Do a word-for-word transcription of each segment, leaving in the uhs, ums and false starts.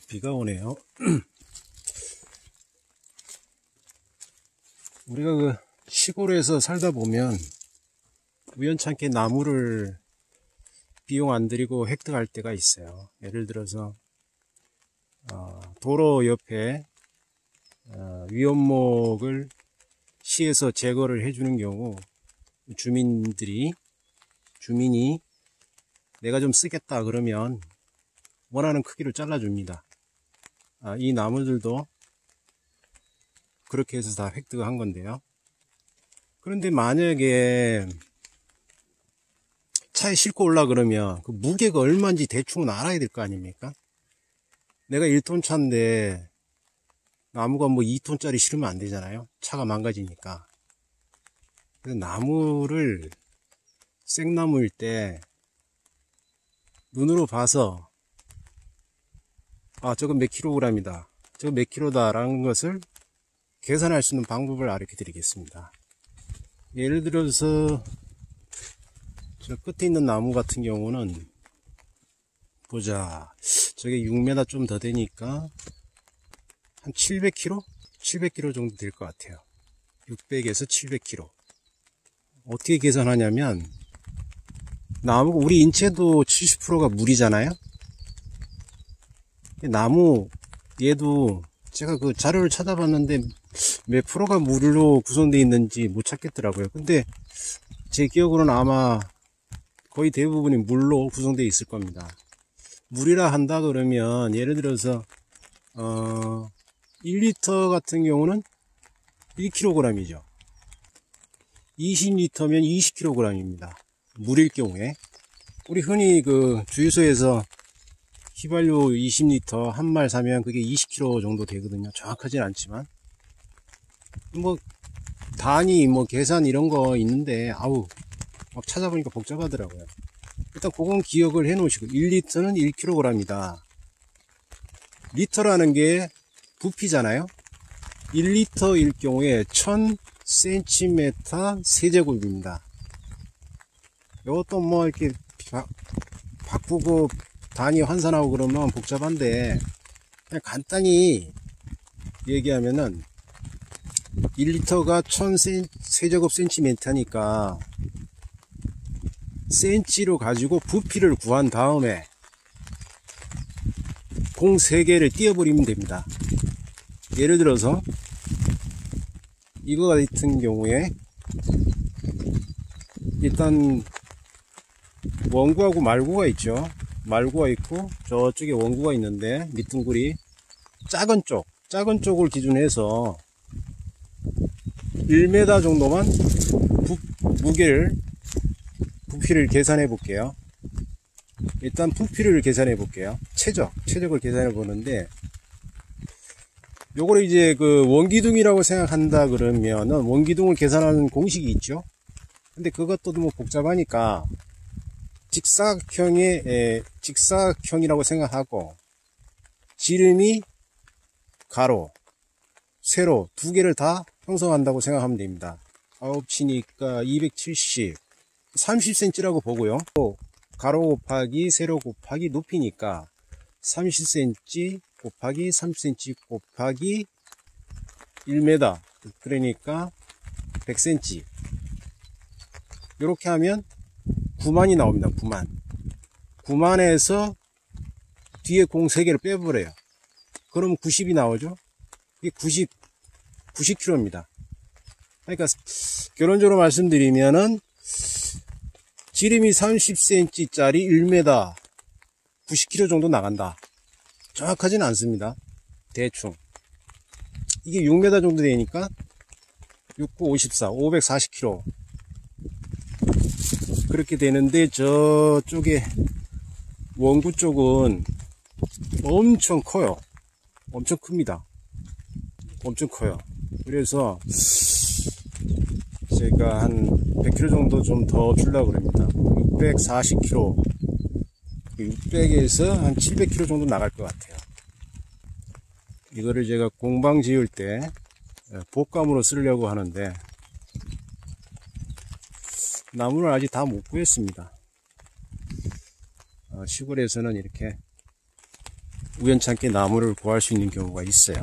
비가 오네요. 우리가 그 시골에서 살다 보면 우연찮게 나무를 비용 안 들이고 획득할 때가 있어요. 예를 들어서 어, 도로 옆에 어, 위원목을 시에서 제거를 해주는 경우 주민들이 주민이 내가 좀 쓰겠다 그러면 원하는 크기로 잘라줍니다. 아, 이 나무들도 그렇게 해서 다 획득한 건데요. 그런데 만약에 차에 싣고 올라 그러면 그 무게가 얼마인지 대충은 알아야 될 거 아닙니까? 내가 일 톤 차인데 나무가 뭐 이 톤짜리 실으면 안 되잖아요. 차가 망가지니까. 그래서 나무를 생나무일 때 눈으로 봐서 아 저건 몇 킬로그램이다, 저건 몇 킬로다 라는 것을 계산할 수 있는 방법을 알려 드리겠습니다. 예를 들어서 저 끝에 있는 나무 같은 경우는 보자, 저게 육 미터 좀 더 되니까 한 칠백 킬로그램? 칠백 킬로그램 정도 될 것 같아요. 육백에서 칠백 킬로그램. 어떻게 계산하냐면 나무가, 우리 인체도 칠십 퍼센트가 물이잖아요. 나무 얘도 제가 그 자료를 찾아봤는데 몇 프로가 물로 구성되어 있는지 못 찾겠더라고요. 근데 제 기억으로는 아마 거의 대부분이 물로 구성되어 있을 겁니다. 물이라 한다 그러면 예를 들어서 어 일 리터 같은 경우는 일 킬로그램이죠. 이십 리터면 이십 킬로그램입니다. 물일 경우에. 우리 흔히 그 주유소에서 휘발유 이십 리터 한 말 사면 그게 이십 킬로그램 정도 되거든요. 정확하진 않지만 뭐 단위 뭐 계산 이런 거 있는데 아우 막 찾아보니까 복잡하더라고요. 일단 그건 기억을 해 놓으시고, 일 리터는 일 킬로그램이다. 리터라는 게 부피잖아요. 일 리터일 경우에 천 센티미터 세제곱입니다. 이것도 뭐 이렇게 바, 바꾸고 단위 환산하고 그러면 복잡한데 그냥 간단히 얘기하면은 일 리터가 천 세제곱 센티미터니까 센치로 가지고 부피를 구한 다음에 공 세 개를 띄워버리면 됩니다. 예를 들어서 이거 같은 경우에 일단 원구하고 말구가 있죠. 말구가 있고 저쪽에 원구가 있는데 밑둥굴이 작은 쪽 작은 쪽을 기준해서 일 미터 정도만 부, 무게를 부피를 계산해 볼게요. 일단 부피를 계산해 볼게요. 최적 최적을 계산해 보는데 요거를 이제 그 원기둥이라고 생각한다 그러면은 원기둥을 계산하는 공식이 있죠. 근데 그것도 너무 복잡하니까 직사각형의 에, 직사각형이라고 생각하고 지름이 가로 세로 두 개를 다 형성한다고 생각하면 됩니다. 아홉 치니까 이백칠십, 삼십 센티미터라고 보고요. 또 가로 곱하기 세로 곱하기 높이니까 삼십 센티미터 곱하기 삼십 센티미터 곱하기 일 미터, 그러니까 백 센티미터. 이렇게 하면 구만이 나옵니다. 구만. 구만에서 뒤에 공 세 개를 빼버려요. 그럼 구십이 나오죠. 이게 구십, 구십 킬로그램입니다. 그러니까 결론적으로 말씀드리면은 지름이 삼십 센티미터짜리 일 미터, 구십 킬로그램 정도 나간다. 정확하진 않습니다. 대충. 이게 육 미터 정도 되니까 육, 구, 오십사, 오백사십 킬로그램. 그렇게 되는데 저쪽에 원구 쪽은 엄청 커요. 엄청 큽니다. 엄청 커요. 그래서 제가 한 백 킬로그램 정도 좀 더 주려고 합니다. 육백사십 킬로그램. 육백에서 한 칠백 킬로그램 정도 나갈 것 같아요. 이거를 제가 공방 지을 때 복감으로 쓰려고 하는데 나무를 아직 다 못 구했습니다. 어, 시골에서는 이렇게 우연찮게 나무를 구할 수 있는 경우가 있어요.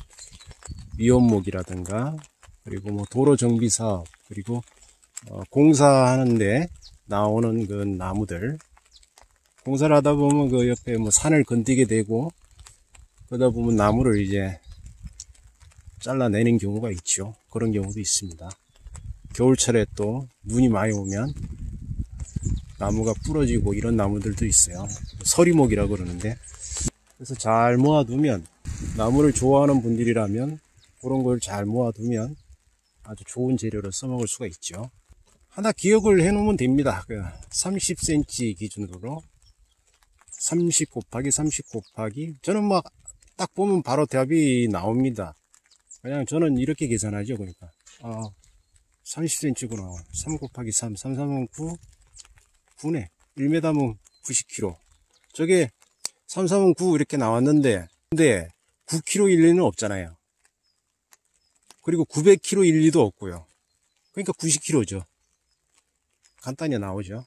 위험목이라든가, 그리고 뭐 도로 정비 사업, 그리고 어, 공사하는데 나오는 그 나무들, 공사를 하다 보면 그 옆에 뭐 산을 건드게 되고, 그러다 보면 나무를 이제 잘라내는 경우가 있죠. 그런 경우도 있습니다. 겨울철에 또 눈이 많이 오면 나무가 부러지고 이런 나무들도 있어요. 서리목이라고 그러는데, 그래서 잘 모아두면, 나무를 좋아하는 분들이라면 그런 걸 잘 모아두면 아주 좋은 재료로 써먹을 수가 있죠. 하나 기억을 해 놓으면 됩니다. 삼십 센티미터 기준으로 삼십 곱하기 삼십 곱하기, 저는 막 딱 보면 바로 답이 나옵니다. 그냥 저는 이렇게 계산하죠. 그러니까 아, 삼십 센티미터구나. 삼 곱하기 삼, 삼, 삼은 구, 구네. 일 미터면 구십 킬로그램. 저게 삼, 삼은 구 이렇게 나왔는데, 근데 구 킬로그램 일리는 없잖아요. 그리고 구백 킬로그램 일리도 없고요. 그러니까 구십 킬로그램죠. 간단히 나오죠.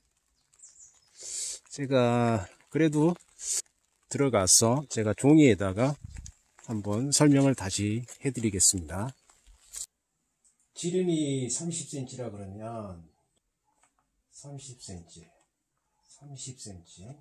제가 그래도 들어가서 제가 종이에다가 한번 설명을 다시 해드리겠습니다. 지름이 삼십 센티미터라 그러면 삼십 센티미터, 삼십 센티미터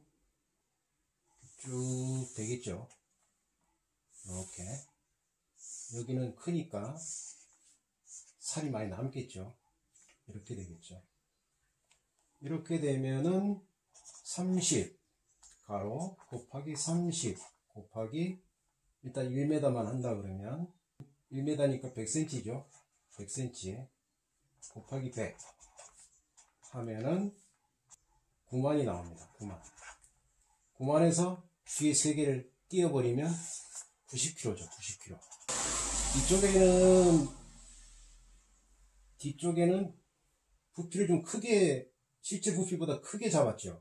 쭉 되겠죠. 이렇게 여기는 크니까 살이 많이 남겠죠. 이렇게 되겠죠. 이렇게 되면은 삼십 가로 곱하기 삼십 곱하기, 일단 일 미터만 한다 그러면 일 미터니까 백 센티미터죠. 백 센티미터 곱하기 백 하면은 구만이 나옵니다. 구만. 구만에서 뒤에 세 개를 띄워버리면 구십 킬로그램죠. 구십 킬로그램. 이쪽에는, 뒤쪽에는 부피를 좀 크게, 실제 부피보다 크게 잡았죠.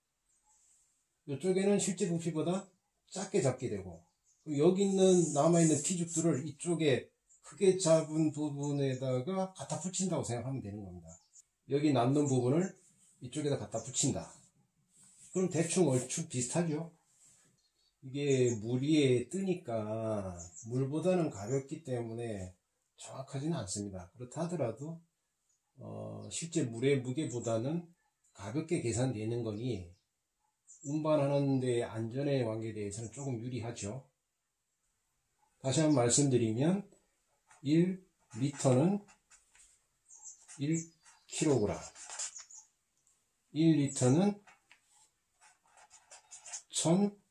이쪽에는 실제 부피보다 작게 잡게 되고, 여기 있는 남아있는 피죽들을 이쪽에 크게 잡은 부분에다가 갖다 붙인다고 생각하면 되는 겁니다. 여기 남는 부분을 이쪽에다 갖다 붙인다. 그럼 대충 얼추 비슷하죠. 이게 물 위에 뜨니까 물보다는 가볍기 때문에 정확하지는 않습니다. 그렇다 하더라도 어, 실제 물의 무게보다는 가볍게 계산되는 거니 운반하는 데 안전의 관계에 대해서는 조금 유리하죠. 다시 한번 말씀드리면 일 리터는 일 킬로그램, 일 리터는 천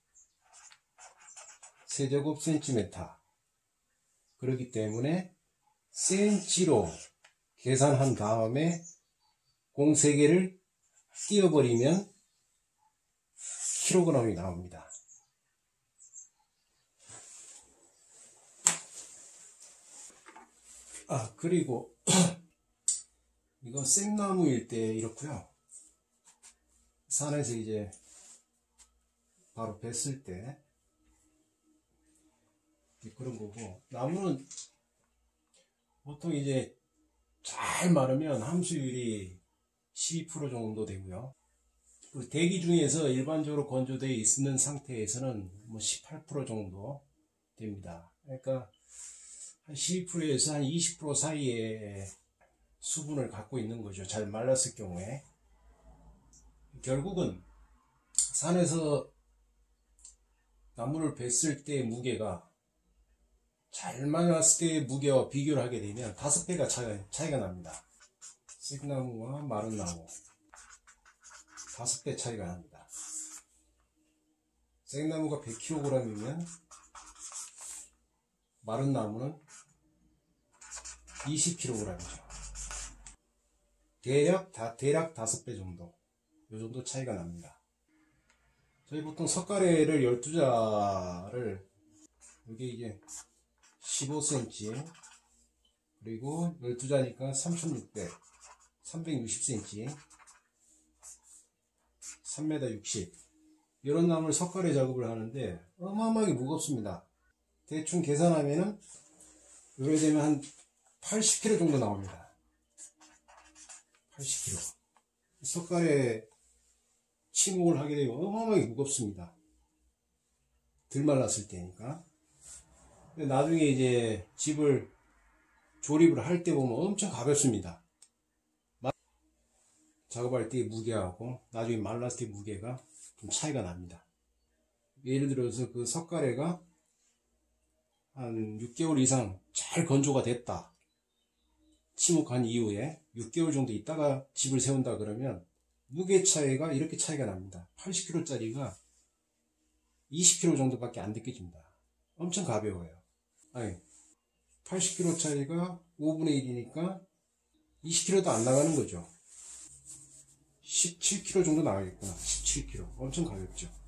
세제곱 센티미터. 그렇기 때문에 센치로 계산한 다음에 공 세 개를 띄워버리면 킬로그램이 나옵니다. 아, 그리고 이건 생나무일 때 이렇고요. 산에서 이제 바로 뱄을 때 그런 거고, 나무는 보통 이제 잘 마르면 함수율이 십이 퍼센트 정도 되고요. 대기 중에서 일반적으로 건조되어 있는 상태에서는 뭐 십팔 퍼센트 정도 됩니다. 그러니까 한 십이 퍼센트에서 한 이십 퍼센트 사이의 수분을 갖고 있는 거죠. 잘 말랐을 경우에. 결국은 산에서 나무를 뱄을 때 무게가 잘 말랐을 때의 무게와 비교를 하게 되면 다섯 배가 차이가, 차이가 납니다. 생나무와 마른 나무 다섯 배 차이가 납니다. 생나무가 백 킬로그램이면 마른 나무는 이십 킬로그램이죠. 대략, 다, 대략 다섯 배 정도, 요 정도 차이가 납니다. 저희 보통 석가래를 열두 자를, 이게 이게 십오 센티미터, 그리고 열두 자니까 삼천육백, 삼백육십 센티미터, 삼 미터 육십, 이런 나무를 석가래 작업을 하는데 어마어마하게 무겁습니다. 대충 계산하면은 요래 되면 한 팔십 킬로그램 정도 나옵니다. 팔십 킬로그램. 석가래 치목을 하게 되면 어마어마하게 무겁습니다. 덜 말랐을 때니까. 근데 나중에 이제 집을 조립을 할 때 보면 엄청 가볍습니다. 작업할 때 무게하고 나중에 말랐을 때 무게가 좀 차이가 납니다. 예를 들어서 그 석가래가 한 육 개월 이상 잘 건조가 됐다. 침묵한 이후에 육 개월 정도 있다가 집을 세운다 그러면 무게 차이가 이렇게 차이가 납니다. 팔십 킬로그램짜리가 이십 킬로그램 정도밖에 안 느껴집니다. 엄청 가벼워요. 아니, 팔십 킬로그램짜리가 오분의 일이니까 이십 킬로그램도 안 나가는 거죠. 십칠 킬로그램 정도 나가겠구나. 십칠 킬로그램. 엄청 가볍죠.